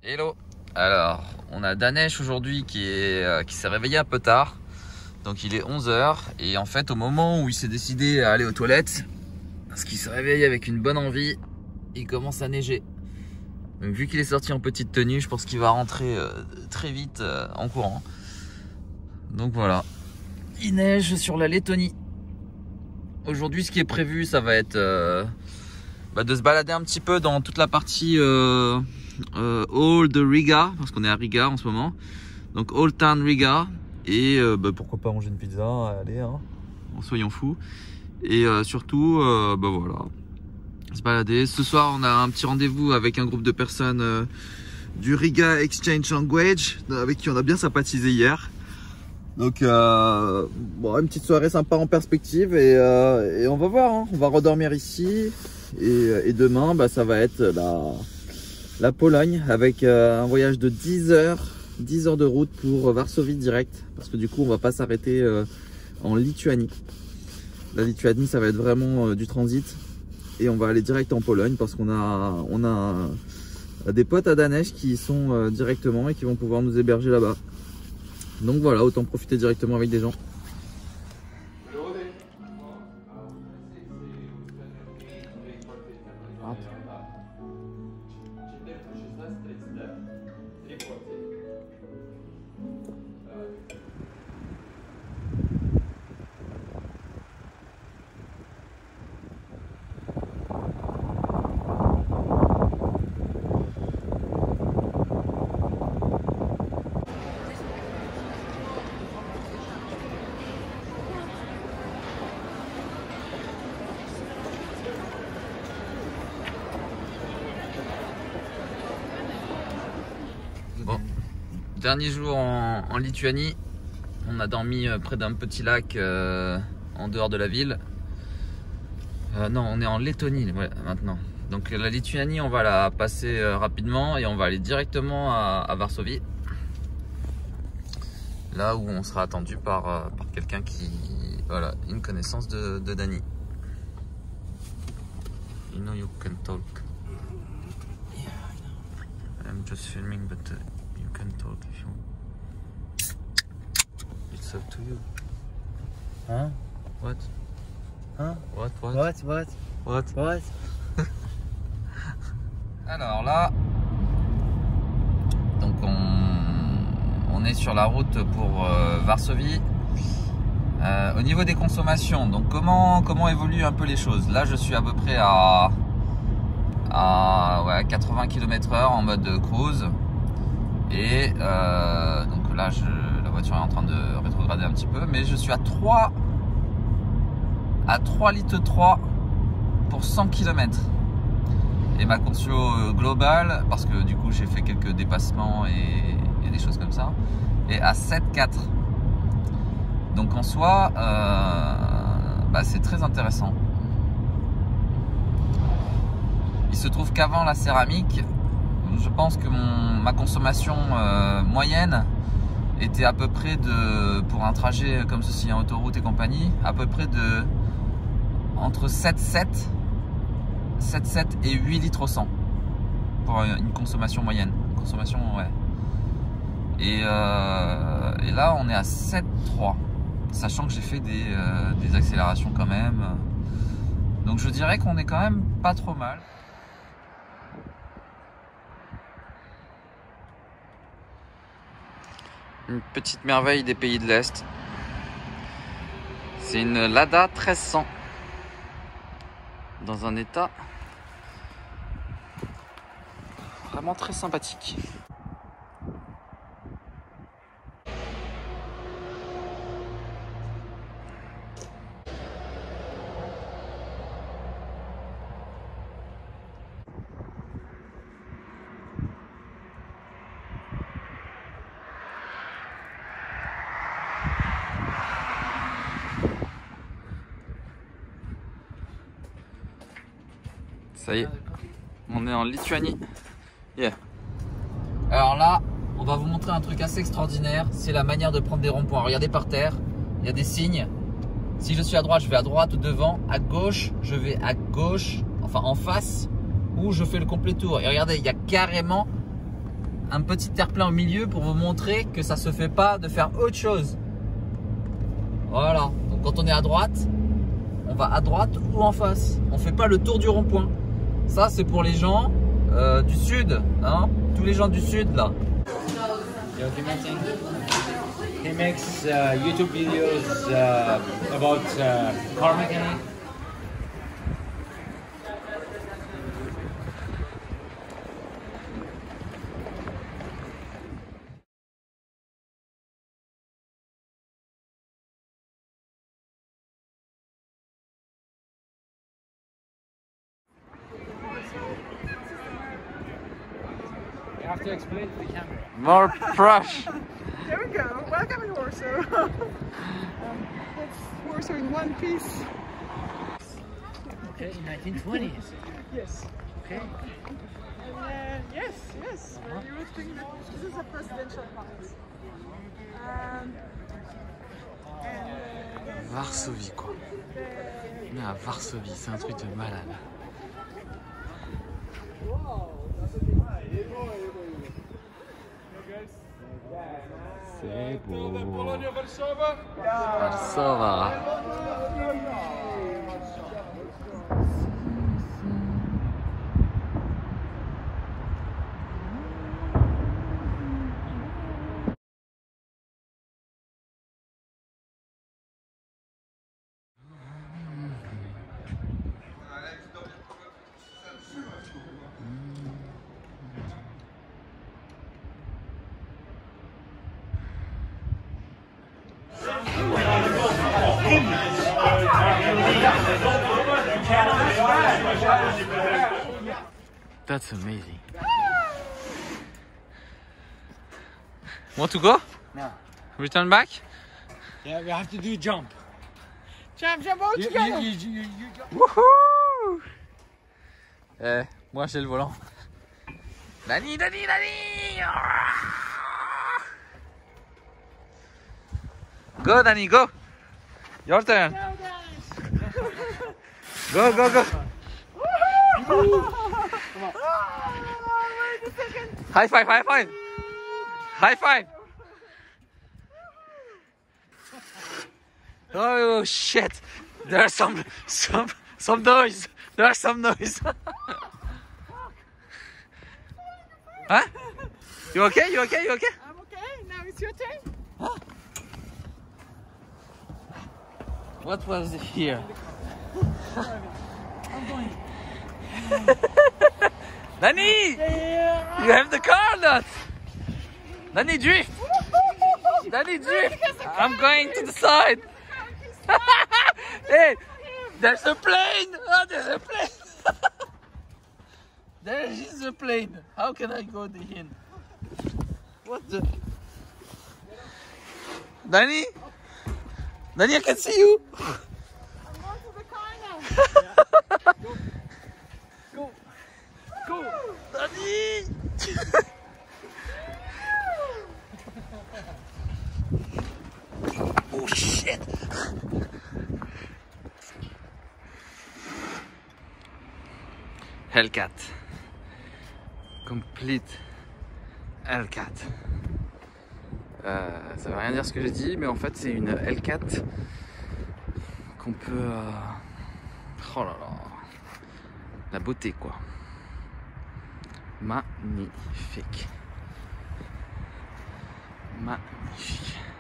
Hello. Alors, on a Danesh aujourd'hui qui s'est réveillé un peu tard. Donc il est 11 h et en fait au moment où il s'est décidé à aller aux toilettes, parce qu'il se réveille avec une bonne envie, il commence à neiger. Donc vu qu'il est sorti en petite tenue, je pense qu'il va rentrer très vite en courant. Donc voilà, il neige sur la Lettonie. Aujourd'hui ce qui est prévu, ça va être de se balader un petit peu dans toute la partie Old Riga, parce qu'on est à Riga en ce moment. Donc Old Town Riga. Et pourquoi pas manger une pizza, allez, hein, soyons fous. Et surtout, voilà, se balader. Ce soir, on a un petit rendez-vous avec un groupe de personnes du Riga Exchange Language, avec qui on a bien sympathisé hier. Donc, une petite soirée sympa en perspective et on va voir, hein. On va redormir ici et demain, ça va être la Pologne avec un voyage de 10 heures de route pour Varsovie direct, parce que du coup on va pas s'arrêter en Lituanie. La Lituanie, ça va être vraiment du transit et on va aller direct en Pologne parce qu'on a des potes à Danesh qui y sont directement et qui vont pouvoir nous héberger là-bas. Donc voilà, autant profiter directement avec des gens. Bon, dernier jour en Lituanie, on a dormi près d'un petit lac en dehors de la ville. Non, on est en Lettonie maintenant. Donc la Lituanie, on va la passer rapidement et on va aller directement à Varsovie. Là où on sera attendu par quelqu'un qui, voilà, une connaissance de Dani. You know you can talk. I'm just filming, but you can talk if you want. It's up to you. Huh? What? Huh? What? What? Alors là, donc on est sur la route pour Varsovie. Au niveau des consommations, donc comment évoluent un peu les choses? Là, je suis à peu près à 80 km/h en mode cruise. Et donc là, la voiture est en train de rétrograder un petit peu, mais je suis à 3 litres 3 pour 100 km. Et ma conso globale, parce que du coup j'ai fait quelques dépassements et des choses comme ça, est à 7,4. Donc en soi, c'est très intéressant. Il se trouve qu'avant la céramique, je pense que ma consommation moyenne était à peu près pour un trajet comme ceci en autoroute et compagnie, à peu près entre 7,7 et 8 litres au 100 pour une consommation moyenne. Et là on est à 7,3, sachant que j'ai fait des accélérations quand même. Donc je dirais qu'on est quand même pas trop mal. Une petite merveille des pays de l'Est. C'est une Lada 1300 dans un état vraiment très sympathique. Ça y est, on est en Lituanie. Yeah. Alors là, on va vous montrer un truc assez extraordinaire. C'est la manière de prendre des ronds-points. Regardez par terre, il y a des signes. Si je suis à droite, je vais à droite ou devant. À gauche, je vais à gauche, enfin en face, ou je fais le complet tour. Et regardez, il y a carrément un petit terre-plein au milieu pour vous montrer que ça se fait pas de faire autre chose. Voilà, donc quand on est à droite, on va à droite ou en face. On fait pas le tour du rond-point. Ça c'est pour les gens du sud, hein, tous les gens du sud là. He makes YouTube videos about car mechanic. You have to explain to the camera. More fresh. There we go. Welcome in Warsaw. That's Warsaw in one piece. Okay, 1920s. Yes. Okay. Yes, yes. You would think that this is a presidential palace. Varsovie quoi. On est à Varsovie, c'est un truc de malade. C'est beau. Warszawa. That's amazing. Want to go? No. Return back? Yeah, we have to do jump. Jump, jump all together. You jump. Wouhou! Moi j'ai le volant. Dani! Go Dani, go! Your turn! Go! High five! High five! Oh shit! There's some noise! There's some noise! Huh? You okay? I'm okay. Now it's your turn. What was here? I'm going. Danny! You have the car not? Danny, drift! Danny, drift! I'm going to the side! Hey! There's a plane! Oh, there's a plane! There is a plane! How can I go in? What the? Danny? Danny, I can see you! I'm going to the car now. Go! Danny! Oh shit! Hellcat. Complete Hellcat. Ça veut rien dire ce que j'ai dit, mais en fait c'est une L4 qu'on peut... Oh là là, la beauté quoi. Magnifique. Magnifique.